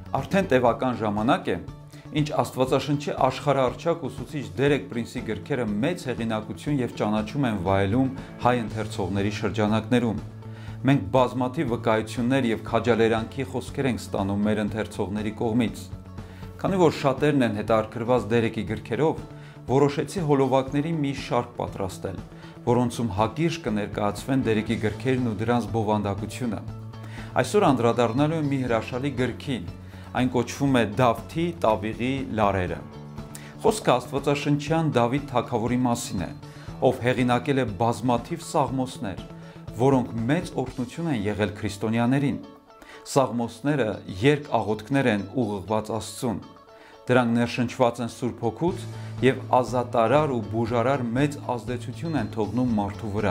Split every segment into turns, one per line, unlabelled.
Արդեն տևական ժամանակ է, ինչ Աստվածաշնչի աշխարհառչակ ուսուցիչ Դերեկ Պրինսի գրքերը մեծ հեղինակություն եւ ճանաչում են վայելում հայ ընթերցողների շրջանակներում։ Մենք բազմաթիվ վկայություններ եւ քաջալերանքի խոսքեր ենք ստանում մեր ընթերցողների կողմից։ Քանի որ շատերն են հետաքրքրված Դերեկի գրքերով, որոշեցի հոլովակների մի շարք պատրաստել, որոնցում հակիրճ կներկայացվեն Դերեկի գրքերն ու դրանց բովանդակությունը։ Այսօր անդրադառնալու եմ մի հրաշալի գրքին, այն կոչվում է Դավթի տավիղի լարերը։ Խոսքը Աստվածաշնչյան Դավիթ թագավորի մասին է, ով հեղինակել է բազմաթիվ սաղմոսներ, որոնք մեծ օրհնություն են եղել քրիստոնյաներին։ Սաղմոսները երգ-աղոթքներ են ուղղված Աստծուն։ Դրանք ներշնչված են Սուրբ Հոգուց եւ ազատարար ու բուժարար մեծ ազդեցություն են թողնում մարդու վրա։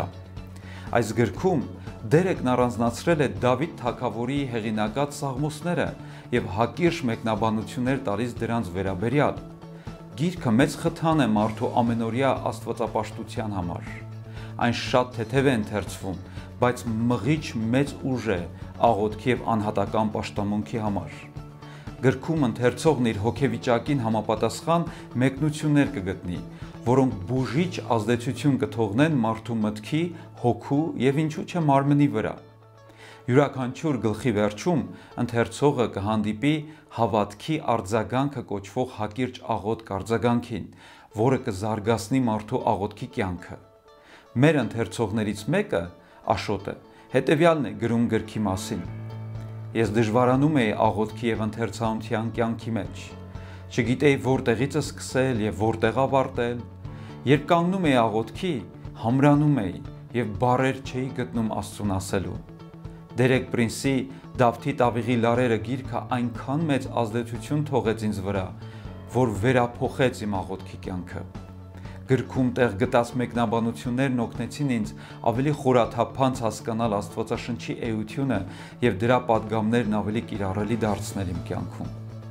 Այս գրքում Դերեկն առանձնացրել է Դավիթ թագավորի հեղինակած սաղմոսները եւ հակիրճ մեկնաբանություններ տալիս դրանց վերաբերյալ։ Գիրքը մեծ խթան է մարդու ամենօրյա աստվածապաշտության համար։ Այն շատ թեթև է ընթերցվում, բայց մղիչ մեծ ուժ է աղոթքի եւ անհատական պաշտամունքի համար։ Գրքում ընթերցողն իր հոգեվիճակին համապատասխան մեկնություններ կգտնի, որոնք բուժիչ ազդեցություն կթողնեն մարդու մտքի, հոգու եւ ինչու՞ չէ մարմնի վրա։ Յուրաքանչյուր գլխի վերջում ընթերցողը կհանդիպի հավատքի արձագանքը կոչվող հակիրճ աղոթք արձագանքին, որը կզարգացնի մարդու աղոթքի կյանքը։ Մեր ընթերցողներից մեկը, Աշոտը, հետևյալն է գրում գրքի մասին. Ես դժվարանում էի աղոթքի եւ ընթերցանության կյանքի մեջ։ Չգիտեի որտեղից սկսել եւ որտեղ ավարտել։ Երբ կանգնում էի աղոթքի, համրանում էի եւ բառեր չէի գտնում Աստծուն ասելու։ Դերեկ Պրինսի Դավթի տավիղի լարերը գիրքը այնքան մեծ ազդեցություն թողեց ինձ վրա, որ վերափոխեց իմ աղոթքի կյանքը։ Գրքում տեղ գտած մեկնաբանություններն օգնեցին ինձ ավելի խորաթափանց հասկանալ Աստվածաշնչի էությունը եւ դրա պատգամներն ավելի կիրառելի դարձնել իմ կյանքում։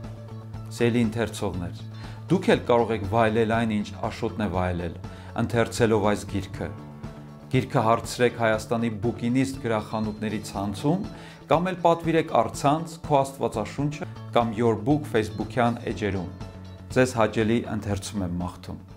Սիրելի ընթերցողներ, դուք էլ կարող եք վայելել այն, ինչ Աշոտն է վայելել, ընթերցելով այս գիրքը։ Գիրքը հարցրեք Հայաստանի բուկինիստ գրախանութների ցանցում կամ էլ պատվիրեք առցանց Քո Աստվածաշունչը կամ Your Book Facebook-յան էջերում։ Ձեզ հաճելի ընթերցում եմ մաղթում։